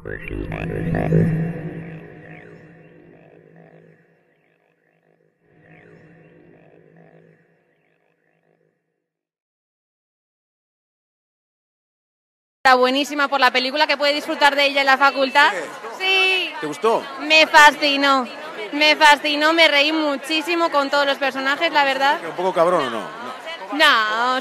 Está buenísima por la película, que puede disfrutar de ella en la facultad. Sí. ¿Te gustó? Me fascinó. Me fascinó, me reí muchísimo con todos los personajes, la verdad. ¿Un poco cabrón o no? No,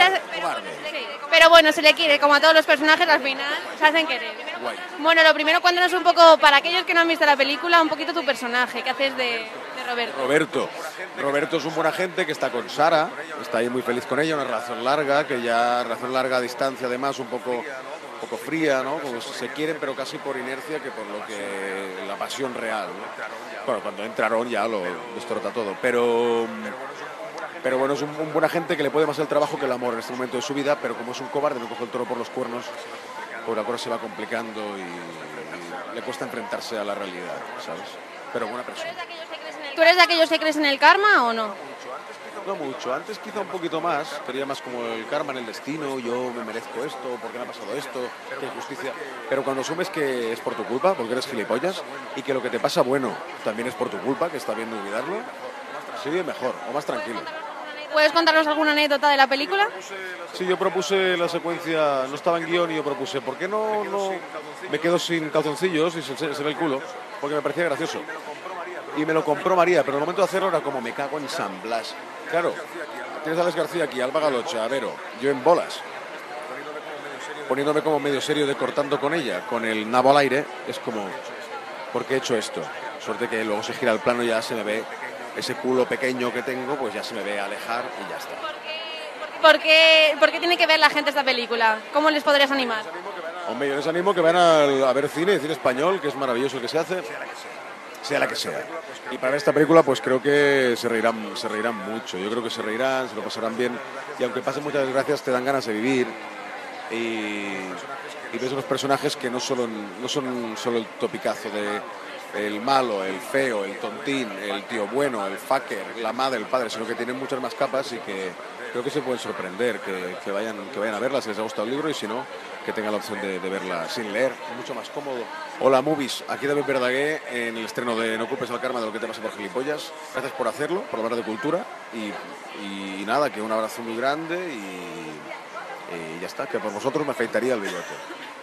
pero bueno, se le quiere, como a todos los personajes, al final se hacen querer. Guay. Bueno, lo primero, cuéntanos un poco, para aquellos que no han visto la película, un poquito tu personaje, ¿qué haces de Roberto? Roberto es un buen agente que está con Sara, está ahí muy feliz con ella, una relación larga, a distancia además, un poco fría, ¿no? Como se quieren, pero casi por inercia que por lo que la pasión real, ¿no? Bueno, cuando entra Aaron ya lo destrota todo, pero bueno, es un buen agente que le puede más el trabajo que el amor en este momento de su vida, pero como es un cobarde, no coge el toro por los cuernos, pues la cosa se va complicando y le cuesta enfrentarse a la realidad, ¿sabes? Pero buena persona. ¿Tú eres de aquellos que crees en el karma o no? No mucho, antes quizá un poquito más, quería más como el karma en el destino, yo me merezco esto, ¿por qué me ha pasado esto? Qué injusticia. Pero cuando asumes que es por tu culpa, porque eres gilipollas, y que lo que te pasa bueno también es por tu culpa, que está bien olvidarlo, se vive mejor o más tranquilo. ¿Puedes contarnos alguna anécdota de la película? Sí, yo propuse la secuencia, no estaba en guión y yo propuse, ¿por qué no me quedo sin calzoncillos y se ve el culo? Porque me parecía gracioso. Y me lo compró María, pero el momento de hacerlo era como, me cago en San Blas. Claro, tienes a Alex García aquí, Alba Galocha, a Vero, yo en bolas, poniéndome como medio serio de cortando con ella, con el nabo al aire, es como, ¿por qué he hecho esto? Suerte que luego se gira el plano y ya se me ve ese culo pequeño que tengo, pues ya se me ve alejar y ya está. ¿Por qué tiene que ver la gente esta película? ¿Cómo les podrías animar? Hombre, yo les animo que vayan a ver cine español, que es maravilloso el que se hace, sea la que sea. Y para ver esta película, pues creo que se reirán mucho. Yo creo que se reirán, se lo pasarán bien. Y aunque pasen muchas desgracias, te dan ganas de vivir. Y ves unos personajes que no son solo el topicazo de el malo, el feo, el tontín, el tío bueno, el fucker, la madre, el padre, sino que tienen muchas más capas y que creo que se pueden sorprender, que vayan a verla si les ha gustado el libro y si no, que tengan la opción de verla sin leer, mucho más cómodo. Hola Movies, aquí David Verdaguer en el estreno de No culpes al karma de lo que te pasa por gilipollas. Gracias por hacerlo, por hablar de cultura y nada, que un abrazo muy grande y ya está, que por vosotros me afeitaría el bigote.